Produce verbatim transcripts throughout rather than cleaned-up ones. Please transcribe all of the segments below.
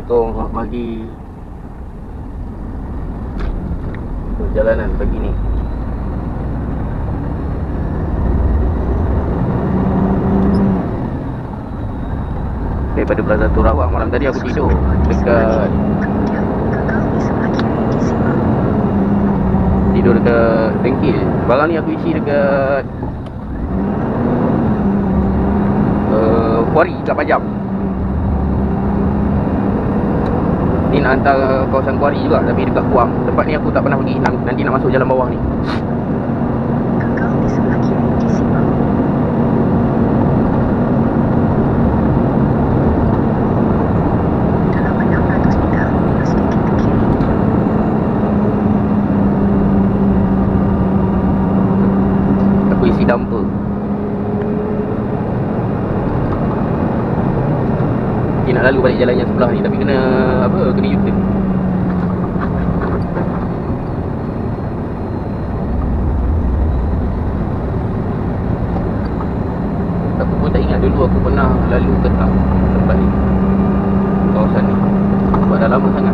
potong bagi perjalanan pagi ni. Daripada Plaza Turawang, malam tadi aku tidur dekat tidur dekat bengkel. Barang ni aku isi dekat uh, Kuari kat Pajam. Ni nak hantar kawasan Kuari juga, tapi dekat Kuang. Tempat ni aku tak pernah pergi. Nanti nak masuk jalan bawah ni. Kekal di sebelah kiri disimak. Dalam enam ratus meter, belok sedikit ke kiri. Aku isi dumper. Dia nak lalu balik jalan yang sebelah ni, tapi kena apa, kena U-turn. Aku pun tak ingat dulu aku pernah lalu ke tak tempat ni, kawasan ni. Sebab dah lama sangat.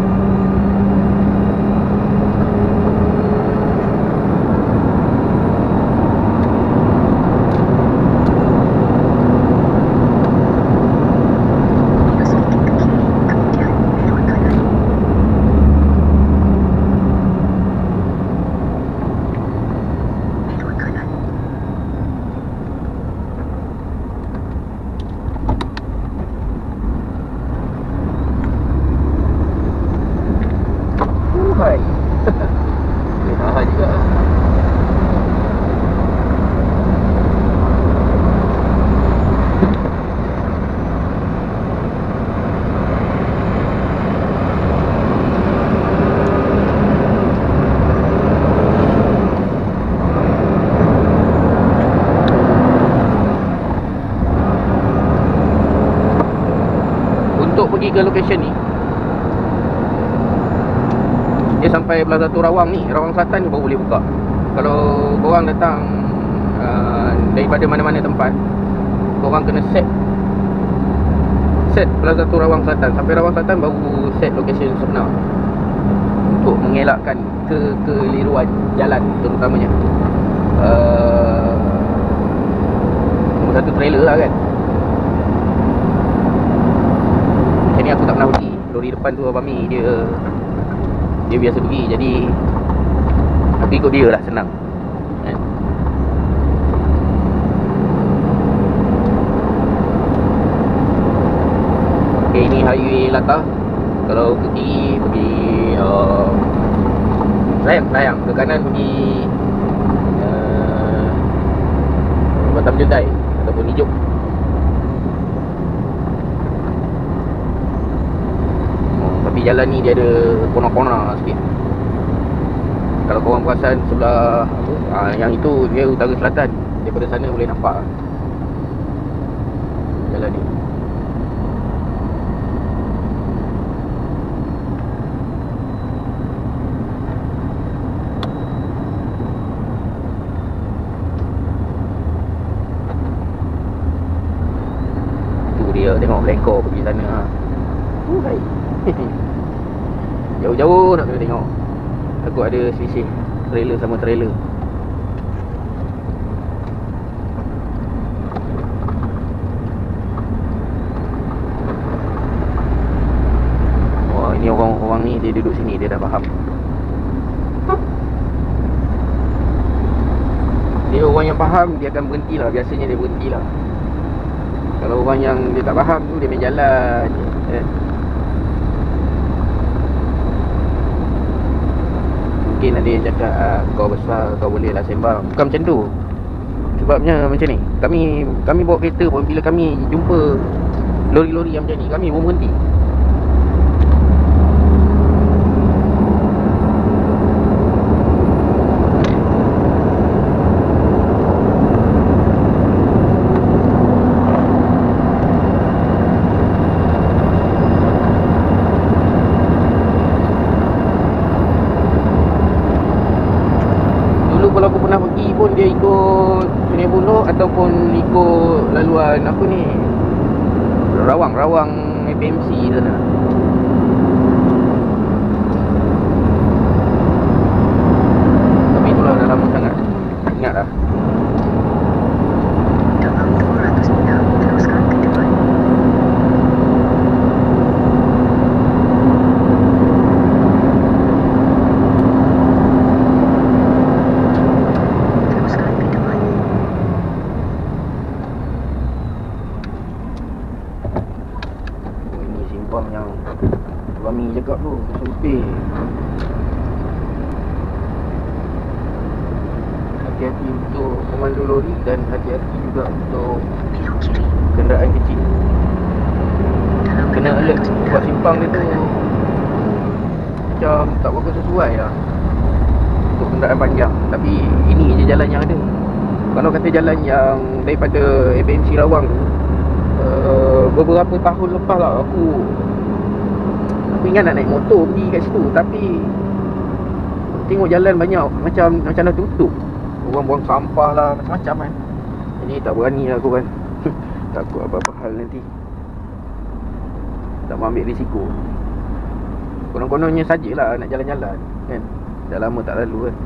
Belok sedikit ke kiri, kemudian belok kanan. Belok kanan. Uh, hai. Boleh tahan juga. Untuk pergi ke location ni, dia sampai Plaza Turawang ni, Rawang Selatan ni baru boleh buka. Kalau korang datang uh, daripada mana-mana tempat, korang kena set set Plaza Turawang Selatan. Sampai Rawang Selatan baru set location sebenar, untuk mengelakkan ke keliruan jalan terutamanya. uh, Nombor satu trailer lah kan. Macam ni aku tak pernah pergi. Lori depan tu Abang Mi, dia Dia biasa pergi, jadi aku ikut dia lah, senang kan? Ok, ni highway Latah. Kalau ke kiri pergi uh, Layang, Layang. Ke kanan pergi uh, Batam Jendai ataupun Ijuk. Tapi jalan ni dia ada kona-kona sikit. Kalau korang perasan sebelah apa, ha, yang itu dia utara selatan. Daripada sana boleh nampak jalan ni. Tu dia, tengok lekor pergi sana. Ha. Uh, hai. Jauh-jauh nak kena tengok. Takut ada selisih trailer sama trailer. Wah, ini orang-orang ni dia duduk sini, dia dah faham. Dia orang yang faham, dia akan berhenti lah. Biasanya dia berhenti lah. Kalau orang yang dia tak faham tu, dia main jalan je, eh. Mungkin ada yang cakap, ah, kau besar, kau boleh lah sembang. Bukan macam tu. Sebabnya macam ni, Kami kami bawa kereta pun, bila kami jumpa lori-lori yang macam ni, kami pun berhenti. Kalau aku pernah pergi pun dia ikut Sungai Buloh ataupun ikut laluan apa ni, Rawang, Rawang A P M C sana. Mami cakap tu sempit. Hati-hati untuk pemandu lori dan hati-hati juga untuk Belok kiri. kenderaan kecil. Dalam Kena enam alert ratus meter, buat simpang dia tu kanan. macam tak berapa sesuai lah untuk kenderaan panjang. Tapi ini je jalan yang ada. Kalau kata jalan yang daripada A P M C Rawang tu, uh, beberapa tahun lepas lah aku Aku ingat nak naik motor pergi kat situ. Tapi tengok jalan banyak macam macam dah tutup. Orang buang sampah lah, macam-macam kan. Jadi tak berani lah aku kan. Takut apa-apa hal nanti. Tak mau ambil risiko. Konon-kononnya sajalah nak jalan-jalan kan. Dah lama tak lalu kan.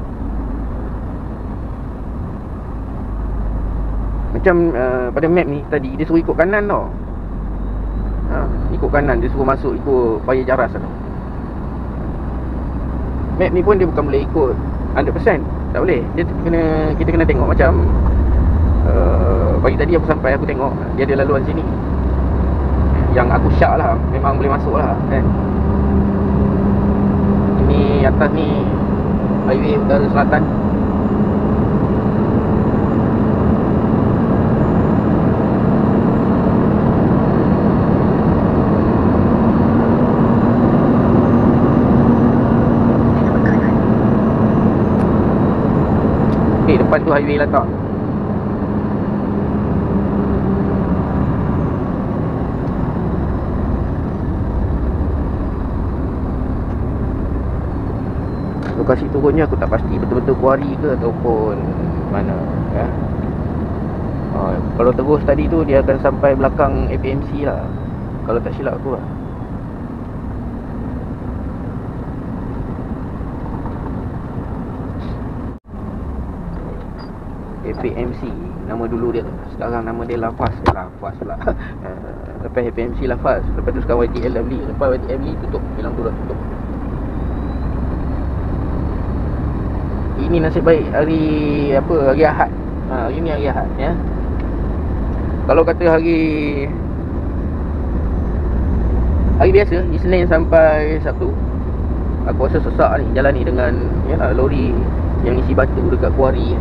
Macam uh, pada map ni tadi dia suruh ikut kanan tau. Ha, ikut kanan dia suruh masuk ikut Paya Jaras tau. Map ni pun dia bukan boleh ikut one hundred percent. Tak boleh. Dia kena kita kena tengok macam uh, pagi tadi aku sampai aku tengok dia ada laluan sini. Yang aku syak lah, memang boleh masuk lah kan. Ini atas ni highway utara selatan. Belok kanan. Okay, depan tu highway lah tak. Lokasi turunnya aku tak pasti betul-betul kuari ke ataupun mana ya. Ha, kalau terus tadi tu dia akan sampai belakang A P M C lah. Kalau tak silap aku lah. A P M C nama dulu dia, sekarang nama dia Lafaz. eh, Lafaz pula. uh, Lepas A P M C Lafaz, lepas tu sekarang Y T L dah beli. Lepas Y T L beli tutup, bilang tu dah tutup. Ini nasib baik hari apa, hari Ahad. Ha, hari ni hari Ahad ya. Kalau kata hari hari biasa, Isnin sampai Sabtu, aku rasa sesak ni jalan ni dengan ya, lori yang isi batu dekat kuari.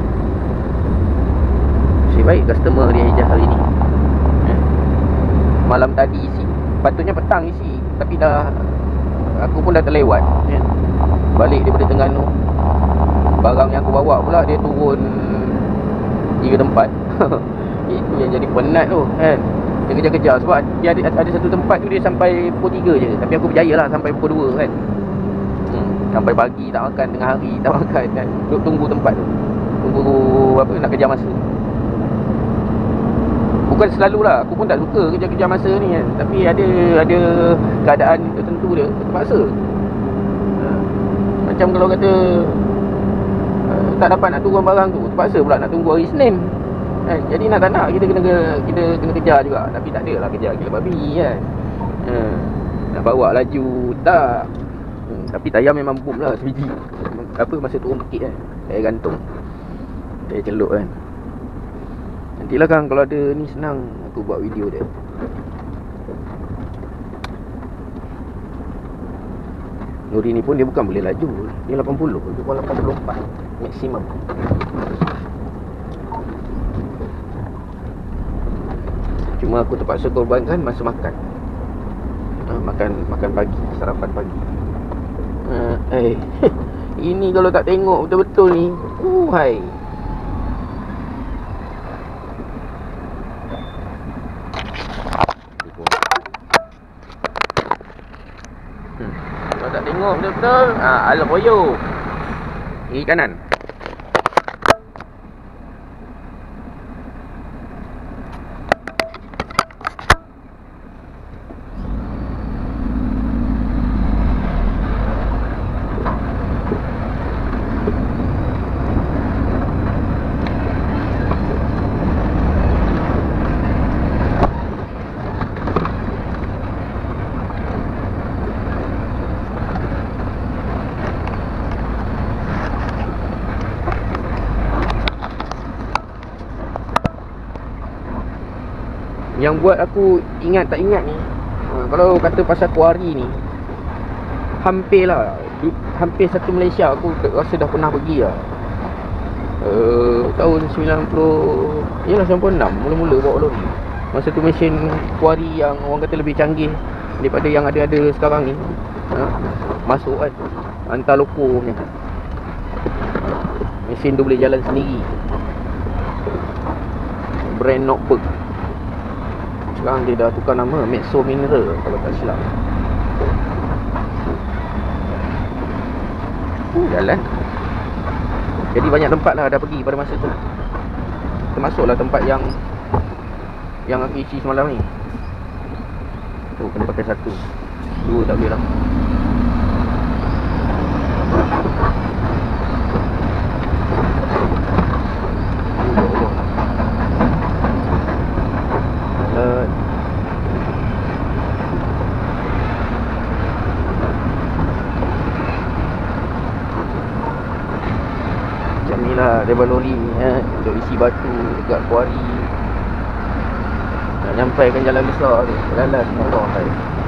Nasib baik customer dia hijau hari ni ya. Malam tadi isi, patutnya petang isi, tapi dah aku pun dah terlewat ya. Balik daripada Terengganu, barang yang aku bawa pula dia turun tiga tempat. Itu yang jadi penat tu kan. Dia kejar-kejar sebab dia ada, ada satu tempat tu dia sampai pukul tiga je. Tapi aku berjaya lah sampai pukul dua kan. hmm, Sampai pagi tak makan, tengah hari tak makan kan. Duduk tunggu tempat tu, tunggu apa, nak kejar masa. Bukan selalulah, aku pun tak suka kejar-kejar masa ni kan. Tapi ada ada keadaan tertentu dia terpaksa. Macam kalau kata uh, tak dapat nak turun barang tu, terpaksa pula nak tunggu hari Isnin kan. Jadi nak tak nak kita kena kita kena kejar juga. Tapi tak adalah kejar gila babi kan. uh, Nak bawa laju tak. hmm, Tapi tayar memang boom lah sebiji. Apa masa turun pekit kan, tayar gantung, tayar celuk kan. Nantilah kan kalau ada ni senang aku buat video dia. Lori ni pun dia bukan boleh laju. Dia lapan puluh, dia pun lapan puluh empat maksimum. Cuma aku terpaksa korbankan masa makan. ha, Makan makan pagi, sarapan pagi. ha, Eh ini kalau tak tengok betul-betul ni, uh, hai. Hmm. Kalau tak tengok betul-betul, ah, Al-Royo kiri kanan. Yang buat aku ingat tak ingat ni, uh, kalau kata pasal kuari ni, hampir lah di, hampir satu Malaysia aku rasa dah pernah pergi lah. uh, Tahun sembilan puluh, yalah sembilan puluh enam mula-mula bawa lori. Masa tu mesin kuari yang orang kata lebih canggih daripada yang ada-ada sekarang ni. uh, Masuk kan, hantar loko punya. Mesin tu boleh jalan sendiri. Brand Notebook. Sekarang dia dah tukar nama Metso Mineral kalau tak silap. uh, Jalan. Jadi banyak tempat lah dah pergi pada masa tu. Termasuklah tempat yang Yang aku isi semalam ni. Oh, kena pakai satu. Dua tak boleh lah. Macam ni lah daripada lori ni eh, untuk isi batu dekat kuari. Nak nyampai kan jalan besar tu, jalan Allah hai.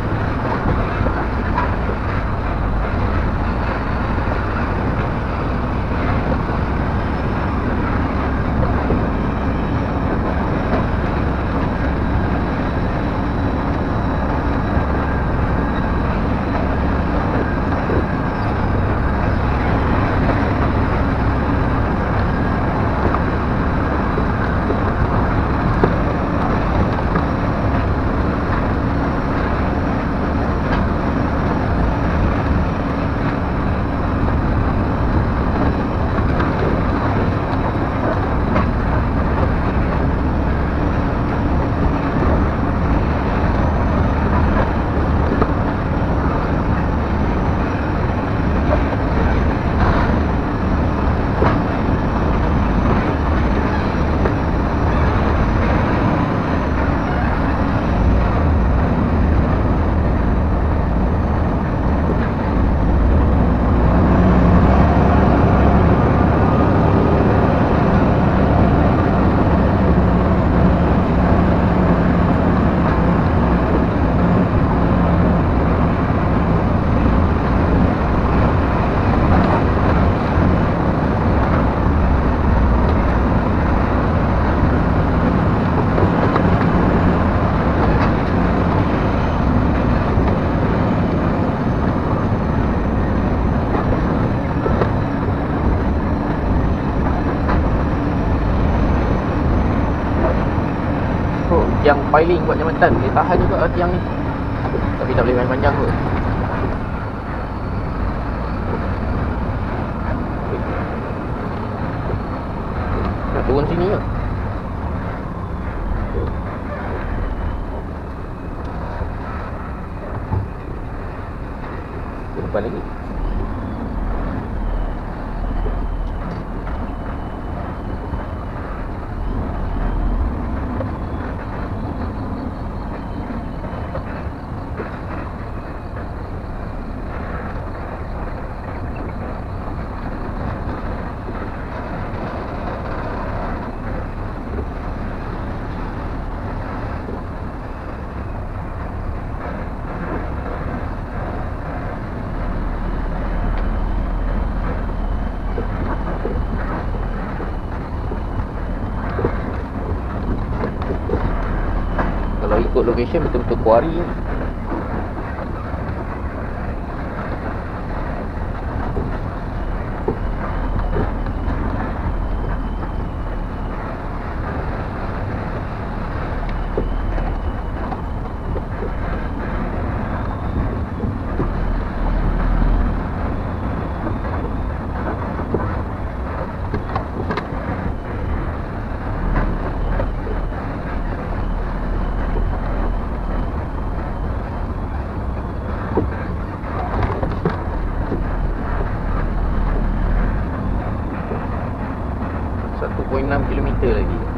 Yang piling buat jambatan boleh tahan juga tiang ni. Tapi tak boleh main panjang kot. Nak turun sini ke? Ke depan lagi. Kalau ikut location betul-betul kuari. satu koma enam kilometer lagi.